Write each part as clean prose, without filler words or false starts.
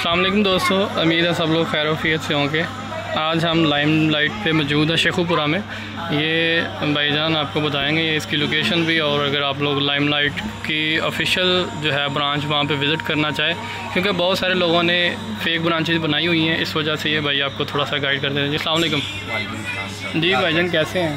अस्सलाम वालेकुम दोस्तों, उम्मीद है सब लोग खैर वफियत से होंगे। आज हम लाइम लाइट पे मौजूद है शेखुपुरा में। ये भाईजान आपको बताएंगे ये इसकी लोकेशन भी, और अगर आप लोग लाइम लाइट की ऑफिशियल जो है ब्रांच वहाँ पे विज़िट करना चाहें, क्योंकि बहुत सारे लोगों ने फेक ब्रांचेज बनाई हुई हैं, इस वजह से ये भाई आपको थोड़ा सा गाइड कर देते हैं। जी अस्सलाम वालेकुम। जी भाईजान कैसे हैं?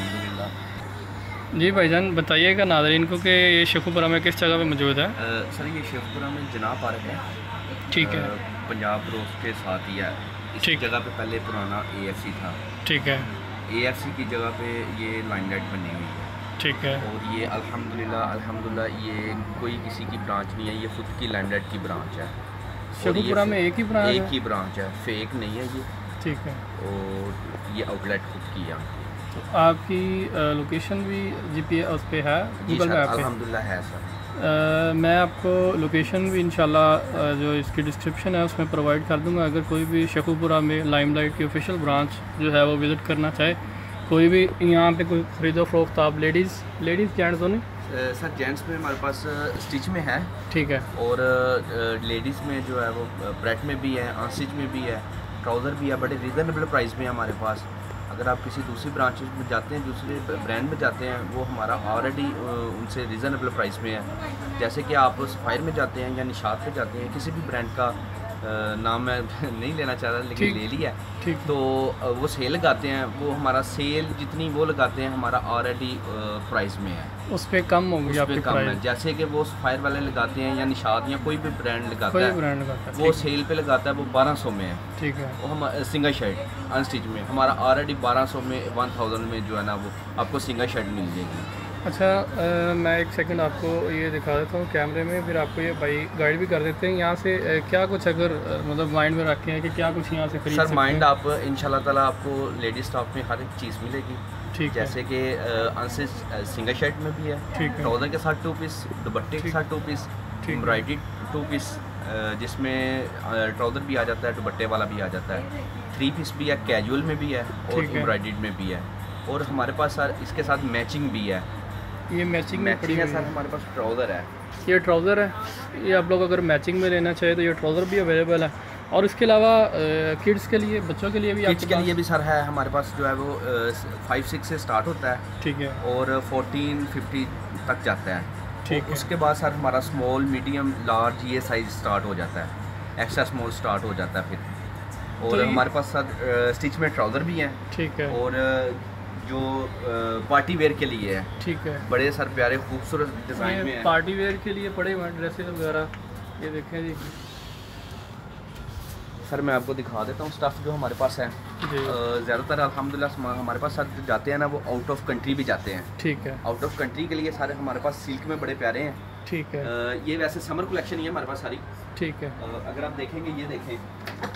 अल्हम्दुलिल्लाह। जी भाईजान बताइएगा नाज़रीन को कि ये शेखुपुरा में किस जगह पे मौजूद है? सर ये शेखुपुरा में जनाब पार्क है। ठीक है। पंजाब रोड के साथ ही है। इस जगह पे पहले पुराना AFC था। ठीक है। AFC की जगह पे ये लाइमलाइट बनी हुई है। ठीक है। और ये अल्हम्दुलिल्लाह ये कोई किसी की ब्रांच नहीं है, ये खुद की लाइमलाइट की ब्रांच है। शेखुपुरा में एक ही ब्रांच है, फेक नहीं है ये। ठीक है। और ये आउटलेट खुद की है। तो आपकी लोकेशन भी GPS उस पर है, गूगल मैप पे? अल्हम्दुलिल्लाह है सर। मैं आपको लोकेशन भी इंशाल्लाह जो इसकी डिस्क्रिप्शन है उसमें प्रोवाइड कर दूंगा। अगर कोई भी शेखुपुरा में लाइमलाइट की ऑफिशियल ब्रांच जो है वो विज़िट करना चाहे, कोई भी यहाँ पे कोई ख़रीदो फरोख्त आप लेडीज़ जेंट्स दोनों? सर जेंट्स में हमारे पास स्टिच में है। ठीक है। और लेडीज़ में जो है वो ब्रेड में भी है, अनस्टिच में भी है, ट्राउज़र भी है। बड़े रीज़नेबल प्राइस में है हमारे पास। अगर आप किसी दूसरी ब्रांच में जाते हैं, दूसरे ब्रांड में जाते हैं, वो हमारा ऑलरेडी उनसे रीज़नेबल प्राइस में है। जैसे कि आप सफ़ायर में जाते हैं या निशात पे जाते हैं, किसी भी ब्रांड का नाम मैं नहीं लेना चाह रहा लेकिन ले लिया। ठीक। तो वो सेल लगाते हैं, वो हमारा सेल जितनी वो लगाते हैं हमारा ऑलरेडी प्राइस में है, उस पर कम होगी, आपके कम है। जैसे कि वो सफ़ायर वाले लगाते हैं या निशात या कोई भी ब्रांड लगाता है, वो सेल पे लगाता है, वो 1200 में है। ठीक है। वो हम सिंगल शर्ट अनस्टिच में हमारा ऑलरेडी 1200 में 1000 में जो है ना वो आपको सिंगल शर्ट मिल जाएगी। अच्छा, मैं एक सेकंड आपको ये दिखा देता हूँ कैमरे में, फिर आपको ये भाई गाइड भी कर देते हैं। यहाँ से क्या कुछ अगर मतलब माइंड में रखे हैं कि क्या कुछ यहाँ से खरीद सर माइंड आप इंशाल्लाह ताला आपको लेडीज़ स्टॉक में हर एक चीज़ मिलेगी। ठीक। जैसे कि अनस्टिच सिंगल शर्ट में भी है, ट्राउज़र के साथ 2 पीस, दुपट्टे के साथ 2 पीस, एम्ब्रॉयडरी 2 पीस जिसमें ट्राउज़र भी आ जाता है, दुपट्टे वाला भी आ जाता है, 3 पीस भी है, कैजुअल में भी है और एम्ब्रॉयडरी में भी है। और हमारे पास सर इसके साथ मैचिंग भी है। ये मैचिंग है सर। हमारे पास ट्राउज़र है, ये ट्राउज़र है। ये आप लोग अगर मैचिंग में लेना चाहे तो ये ट्राउज़र भी अवेलेबल है। और इसके अलावा किड्स के लिए, बच्चों के लिए भी, किड्स के लिए भी सर है हमारे पास। जो है वो 5-6 से स्टार्ट होता है। ठीक है। और 14-50 तक जाता है। ठीक। उसके बाद सर हमारा स्मॉल, मीडियम, लार्ज ये साइज़ स्टार्ट हो जाता है, एक्स्ट्रा स्मॉल स्टार्ट हो जाता है फिर। और हमारे पास सर स्टिच में ट्राउज़र भी हैं। ठीक है। और जो पार्टी वेयर के लिए है। ठीक है। बड़े सर प्यारे खूबसूरत डिज़ाइन में है। पार्टी वेयर के लिए पड़े हुए ड्रेसेस वगैरह, ये देखें जी। सर मैं आपको दिखा देता हूँ स्टफ़ जो हमारे पास है। ज़्यादातर अल्हम्दुलिल्लाह हमारे पास सर जाते हैं ना वो आउट ऑफ कंट्री भी जाते हैं। ठीक है। आउट ऑफ कंट्री के लिए सारे हमारे पास सिल्क में बड़े प्यारे हैं। ठीक है। ये वैसे समर कलेक्शन ही है हमारे पास सारी। ठीक है। अगर आप देखेंगे, ये देखें,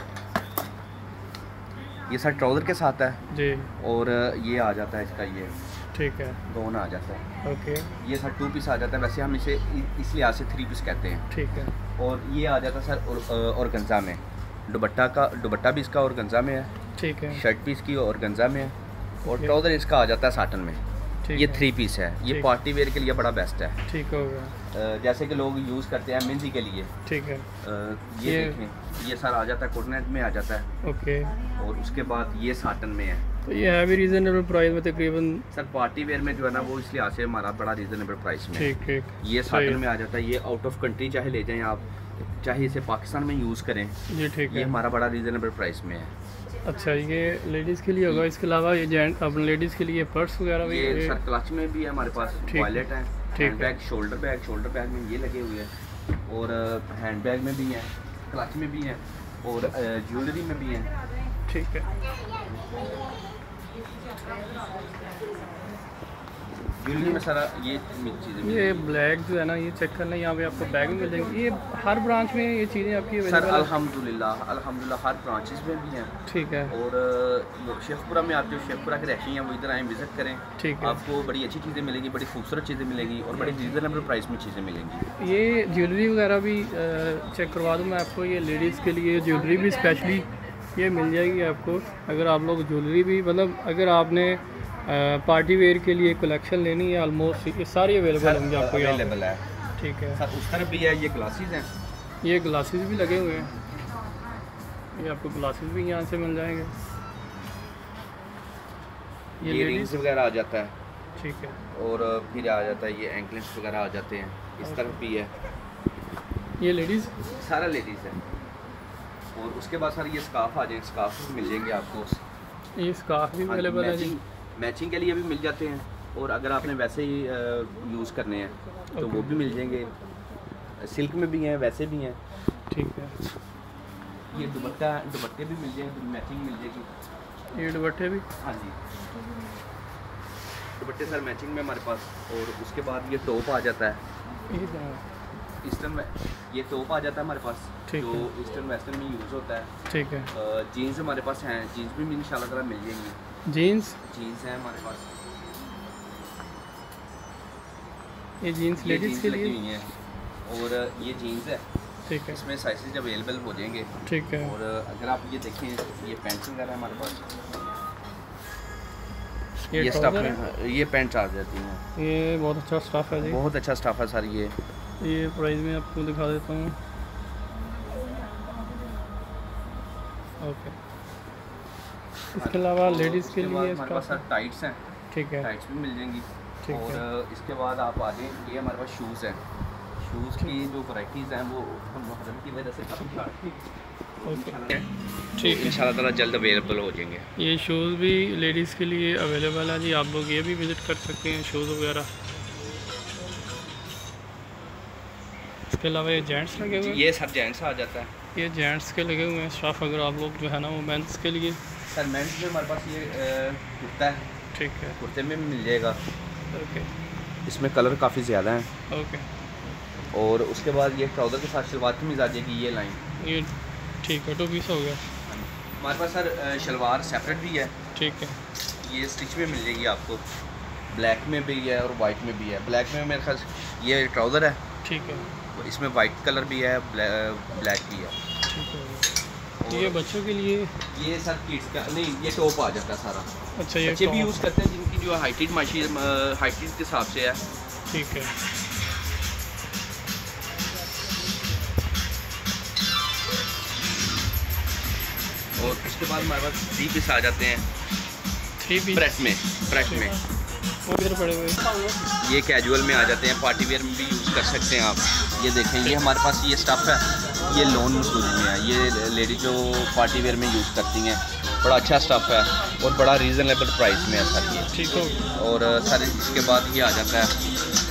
ये सर ट्राउज़र के साथ है जी। और ये आ जाता है इसका ये। ठीक है। दोनों आ जाता है। ओके। ये सर 2 पीस आ जाता है, वैसे हम इसे इस लिहाज से 3 पीस कहते हैं। ठीक है। और ये आ जाता है सर ऑर्गेन्जा में। दुपट्टा भी इसका ऑर्गेन्जा में है। ठीक है। शर्ट भी इसकी ऑर्गेन्जा में है। और ट्राउज़र इसका आ जाता है साटन में। ये 3 पीस है। ये पार्टी वेयर के लिए बड़ा बेस्ट है। ठीक हो गया। जैसे कि लोग यूज़ करते हैं मेहंदी के लिए। ठीक है। ये देखें, ये सर आ जाता है, कोटनेट में आ जाता है। ओके। और उसके बाद ये साटन में है। तो ये है भी रीज़नेबल प्राइस में तकरीबन सर। पार्टी वेयर में जो है ना वो इसलिए आज से हमारा बड़ा रीज़नेबल प्राइस में। ठीक है। ये साटन में आ जाता है। ये आउट ऑफ कंट्री चाहे ले जाएँ आप, चाहे इसे पाकिस्तान में यूज़ करें जी। ठीक है। ये हमारा बड़ा रीज़नेबल प्राइस में है। अच्छा, ये लेडीज़ के लिए होगा। इसके अलावा ये जेंट अपने लेडीज़ के लिए पर्स वगैरह भी, ये सर क्लच में भी है हमारे पास, वॉलेट है, हैंड बैग, शोल्डर बैग में ये लगे हुए हैं। और हैंड बैग में भी है, क्लच में भी है और ज्वेलरी में भी है। ठीक है। ज्वेलरी में सारा ये चीज़ें, ये ब्लैक जो है ना, ये चेक करना, यहाँ पे आपको बैग मिल जाएंगे। ये हर ब्रांच में ये चीज़ें आपकी सर अल्हम्दुलिल्लाह हर ब्रांचेस में भी हैं। ठीक है। और शेखपुरा में आप जो शेखपुरा के रहते हैं वो इधर आए, विज़िट करें। ठीक है। आपको बड़ी अच्छी चीज़ें मिलेंगी, बड़ी खूबसूरत चीज़ें मिलेंगी और बड़ी रीज़नेबल प्राइस में चीज़ें मिलेंगी। ये ज्वेलरी वगैरह भी चेक करवा दूँ मैं आपको। ये लेडीज़ के लिए ज्वेलरी भी स्पेशली ये मिल जाएगी आपको। अगर आप लोग ज्वेलरी भी, मतलब अगर आपने पार्टी वेयर के लिए कलेक्शन लेनी है, ऑलमोस्ट ये सारी अवेलेबल होंगी आपको। अवेलेबल है। ठीक है। सर उस तरफ भी है, ये ग्लासेस हैं, ये ग्लासेस भी लगे हुए हैं। ये आपको ग्लासेस भी यहाँ से मिल जाएंगे। ये रिंग्स वगैरह आ जाता है, ठीक है। और फिर आ जाता है ये एंकलेट्स वगैरह आ जाते हैं, इस तरफ भी है। ये लेडीज़, सारा लेडीज़ है। और उसके बाद सर ये स्कार्फ आ जाएंगे, स्कार्फ मिल जाएंगे आपको। ये स्कार्फ भी अवेलेबल है जी, मैचिंग के लिए भी मिल जाते हैं, और अगर आपने वैसे ही यूज़ करने हैं तो वो भी मिल जाएंगे। सिल्क में भी हैं, वैसे भी हैं, ठीक है। ये दुपट्टे भी मिल जाएंगे, मैचिंग मिल जाएगी। ये दुपट्टे भी, हाँ जी, दुपट्टे सर मैचिंग में हमारे पास। और उसके बाद ये टॉप आ जाता है, ईस्टर्न में ये टॉप आ जाता है हमारे पास, जो ईस्टर्न वेस्टर्न में यूज़ होता है, ठीक है। जीन्स हमारे पास हैं, जीन्स भी इंशाल्लाह ताला मिल जाएंगी। जीन्स हैं हमारे पास, ये जीन्स लेडीज़ के लिए लगी हुई हैं। और ये जीन्स है, ठीक है। इसमें साइजेज अवेलेबल हो जाएंगे, ठीक है। और अगर आप ये देखें, ये पैंट्स वगैरह है हमारे पास, ये स्टफ है, ये पैंट्स आ जाती हैं। ये बहुत अच्छा स्टफ है जी, बहुत अच्छा स्टफ है सर। ये प्राइस में आपको दिखा देता हूँ। ओके, इसके अलावा लेडीज़ के लिए हमारे पास सर टाइट्स हैं, ठीक है, टाइट्स भी मिल जाएंगी। ठीक है। और इसके बाद आप आ जाएँ, ये हमारे पास शूज़ हैं, शूज़ की जो वैराइटीज़ हैं वो हम मुहर्रम की वजह से काफ़ी शार्ट थी, ठीक है, इंशाल्लाह ताला जल्द अवेलेबल हो जाएंगे। ये शूज़ भी लेडीज़ के लिए अवेलेबल है जी, आप लोग ये भी विज़िट कर सकते हैं, शूज़ वगैरह। इसके अलावा ये जेंट्स लगे हुए हैं, ये सर जेंट्स आ जाता है, ये जेंट्स के लगे हुए हैं स्टाफ। अगर आप लोग जो है ना वो मेंस के लिए, सर मेंस में हमारे पास ये कुर्ता है, ठीक है, कुर्ते में भी मिल जाएगा। ओके, इसमें कलर काफ़ी ज़्यादा हैं। ओके। और उसके बाद ये ट्राउज़र के साथ शलवार कमीज़ आ जाएगी, ये लाइन, ये ठीक है, 2 पीस हो गया। हमारे पास सर शलवार सेपरेट भी है, ठीक है, ये स्टिच में मिल जाएगी आपको, ब्लैक में भी है और वाइट में भी है। ब्लैक में मेरे ख्याल ये ट्राउज़र है, ठीक है, इसमें वाइट कलर भी है, ब्लैक भी है, ठीक है। ये बच्चों के लिए, ये सर किड्स का नहीं, ये टॉप आ जाता है सारा। अच्छा, ये बच्चे भी यूज़ करते हैं जिनकी जो हाइटेड हाइटेड के हिसाब से है, ठीक है। और उसके बाद हमारे पास 3 पीस आ जाते हैं, 3 पीस फ्रेश में वो इधर पड़े हुए, ये कैजुअल में आ जाते हैं, पार्टी वेयर में भी यूज़ कर सकते हैं आप। ये देखें, ये हमारे पास ये स्टफ़ है, ये लोन मसूरी में है, ये लेडी जो पार्टी वेयर में यूज़ करती हैं, बड़ा अच्छा स्टफ़ है और बड़ा रीज़नेबल प्राइस में है सर ये, ठीक हो। और सर इसके बाद ये आ जाता है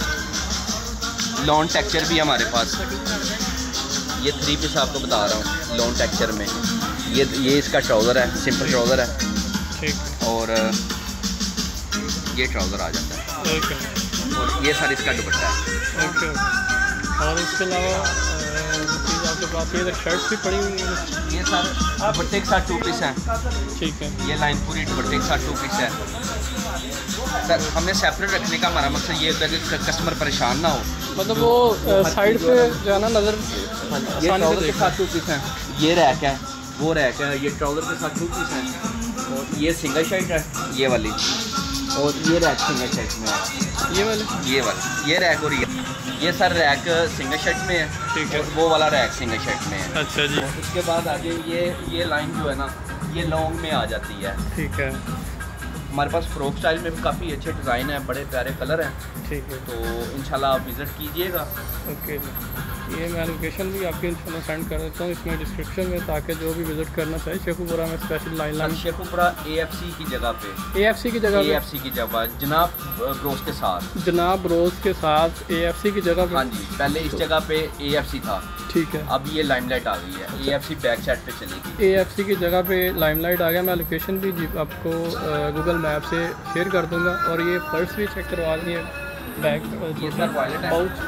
लॉन टेक्सचर भी हमारे पास, ये 3 पीस आपको बता रहा हूँ लॉन टेक्सचर में। ये इसका ट्राउज़र है, सिंपल ट्राउज़र है, ठीक, और ये ट्राउज़र आ जाता है, ओके। और ये सर इसका दुपट्टा है, ओके। और इसके अलावा आपके पास ये शर्ट्स भी पड़ी हुई हैं, ये सर दुपट्टे के साथ 2 पीस हैं, ठीक है। ये लाइन पूरी दुपट्टे के साथ 2 पीस है सर। हमने सेपरेट रखने का हमारा मकसद ये होता है कि कस्टमर परेशान ना हो, मतलब वो साइड पे जो है ना नज़र, ये ट्राउज़र के साथ 2 पीस हैं, ये रैक है, वो रैक है, ये ट्राउज़र के साथ 2 पीस हैं, और ये सिंगल शर्ट है ये वाली, और ये रैक सिंगल शर्ट में है, ये वाली ये रैक, और ये सर रैक सिंगल शर्ट में है, ठीक है, वो वाला रैक सिंगल शर्ट में है। अच्छा जी। उसके बाद आगे ये लाइन जो है ना, ये लॉन्ग में आ जाती है, ठीक है। हमारे पास फ्रॉक स्टाइल में भी काफ़ी अच्छे डिज़ाइन हैं, बड़े प्यारे कलर हैं, ठीक है। तो इंशाल्लाह आप विज़िट कीजिएगा। ओके, ये मैं लोकेशन भी आपके इंशाल्लाह सेंड कर देता हूँ इसमें डिस्क्रिप्शन में, ताकि जो भी विज़िट करना चाहे शेखुपुरा में स्पेशल लाइन शेखुपुरा AFC की जगह पे, AFC की जगह, AFC की जगह जनाब ब्रोस के साथ, जनाब रोज़ के साथ AFC की जगह पे। हाँ जी, पहले इस जगह पे AFC था, ठीक है, अब ये लाइमलाइट आ गई है, AFC बैक साइड पे चलेगी, AFC की जगह पे लाइमलाइट आ गया। मैं लोकेशन भी आपको गूगल मैप से शेयर कर दूंगा। और ये पर्स भी चेक करवा दिए, बैग, ये सर वॉलेट है, पाउच,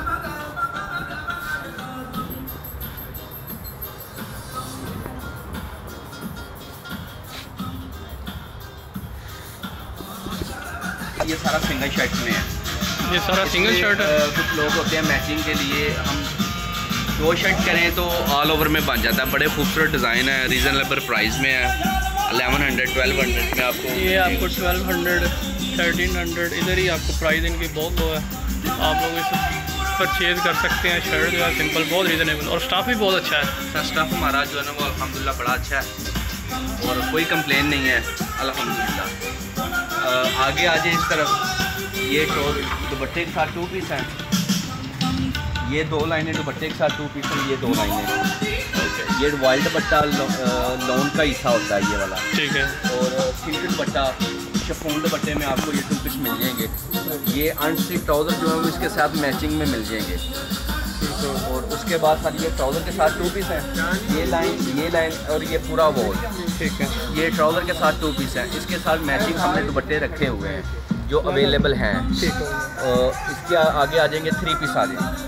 ये सारा सिंगल शर्ट में है, ये सारा सिंगल शर्ट है। कुछ लोग होते हैं मैचिंग के लिए, हम 2 शर्ट करें तो ऑल ओवर में बन जाता है, बड़े खूबसूरत डिज़ाइन है, रीज़नेबल प्राइस में है, 1100 1200 में आपको, ये आपको 1200 1300 इधर ही आपको प्राइस इनकी बहुत लो है। आप लोग इस परचेज़ कर सकते हैं। शर्ट जो है सिंपल, बहुत रीज़नेबल, और स्टाफ भी बहुत अच्छा है। सर स्टाफ हमारा जो है ना वो अल्हम्दुलिल्लाह बड़ा अच्छा है और कोई कंप्लेन नहीं है अल्हम्दुलिल्लाह। आगे आ जाए इस तरफ, ये दुपट्टे के साथ 2 पीस हैं, ये 2 लाइनें दुपट्टे के साथ 2 पीस हैं, ये 2 लाइनें। ये वाइल्ड दुपट्टा लॉन का हिस्सा होता है ये वाला, ठीक है। और सिल्क दुपट्टा शिफॉन दुपट्टे में आपको ये 2 पीस मिल जाएंगे। ये अनस्टिच ट्राउज़र जो है वो इसके साथ मैचिंग में मिल जाएंगे। और उसके बाद सर ये ट्राउज़र के साथ 2 पीस हैं, ये लाइन और ये पूरा वॉल, ठीक है। ये ट्राउज़र के साथ 2 पीस हैं, इसके साथ मैचिंग हमने दुपट्टे रखे हुए हैं जो अवेलेबल हैं, ठीक है। इसके आगे आ जाएंगे 3 पीस आ जाएंगे।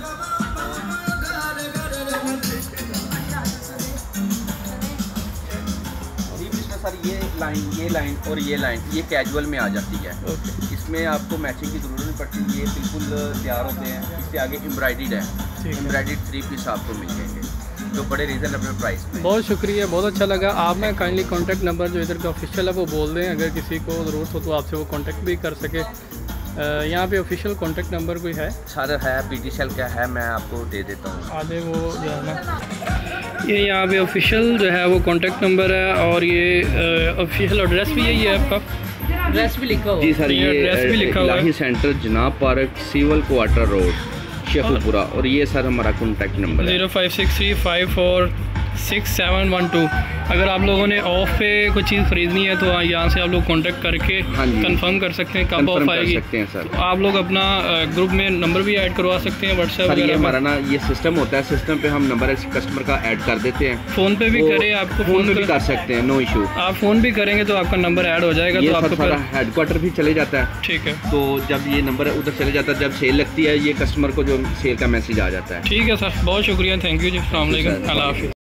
सर ये लाइन और ये लाइन ये कैजुअल में आ जाती है, इसमें आपको मैचिंग की ज़रूरत नहीं पड़ती, ये बिल्कुल तैयार होते हैं। इससे आगे एम्ब्रॉयडर्ड है, एम्ब्रॉयडर्ड 3 पीस आपको मिल जाएंगे जो बड़े रीज़नेबल प्राइस में। बहुत शुक्रिया, बहुत अच्छा लगा। आप मैं काइंडली कॉन्टैक्ट नंबर जो इधर का ऑफिशियल है वो बोल दें, अगर किसी को ज़रूरत हो तो आपसे वो कॉन्टैक्ट भी कर सके। यहाँ पे ऑफिशियल कॉन्टैक्ट नंबर कोई है? सर है, पीटीसीएल का है, मैं आपको दे देता हूँ आधे वो जो है ना, ये यहाँ पे ऑफिशियल जो है वो कॉन्टैक्ट नंबर है, और ये ऑफिशियल एड्रेस भी यही है आपका? एड्रेस भी लिखा हुआ जी सर, ये एड्रेस भी लिखा हुआ है, सेंटर जनाब park civil quarter road Sheikhupura. और ये सर हमारा कॉन्टैक्ट नंबर है 0563546712। अगर आप लोगों ने ऑफ पे कोई चीज़ ख़रीदनी है तो यहाँ से आप लोग कांटेक्ट करके कंफर्म कर सकते हैं कब ऑफ आएगी। सर आप लोग अपना ग्रुप में नंबर भी ऐड करवा सकते हैं व्हाट्सएप वगैरह। ये हमारा ना ये सिस्टम होता है, सिस्टम पे हम नंबर कस्टमर का ऐड कर देते हैं। फ़ोन पे भी करें, आपको फ़ोन पे भी कर सकते हैं, नो इशू। आप फ़ोन भी करेंगे तो आपका नंबर ऐड हो जाएगा, तो आपको हेडक्वार्टर भी चले जाता है, ठीक है। तो जब ये नंबर उधर चले जाता है, जब सेल लगती है ये कस्टमर को जो सेल का मैसेज आ जाता है। ठीक है सर, बहुत शुक्रिया, थैंक यू जी, अस्सलाम वालेकुम, अल्लाह हाफ़िज़।